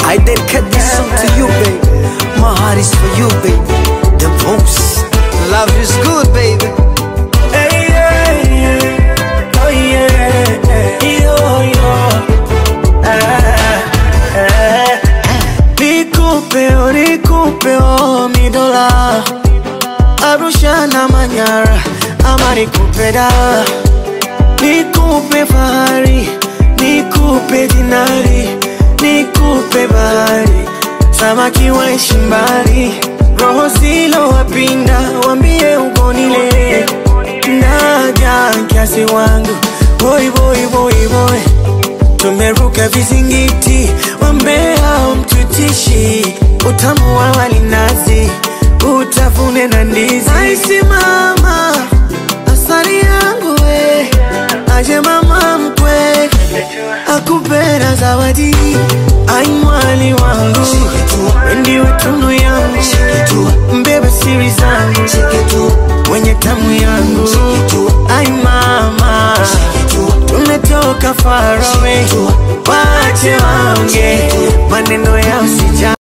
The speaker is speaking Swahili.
I dedicate this song to you, baby. My heart is for you, baby. The most love is good, baby. Hey, yeah, yeah. Oh yeah, yo, yo. Nikupe oh mi dola, Arusha na Manyara, ama nikupe da. Nikupe fahari, nikupe dinari, nikupe bahari, samaki waishi mbali. Roho zilo wapinda, wambie ugonile. Naja kiasi wangu, boy boy boy boy. Tumeruka vizingiti, wambea umtutishi. Utamu wa walinazi, utafune na ndizi. Aisi mama, asali yangu we, aje mama mkwe, akupenda zawadi. Ai mwali wangu, ndiwe tunu yangu, mbebe siri zangu, mwenye tamu yangu. Ai mama, tumetoka far away, wache waonge maneno ya usija.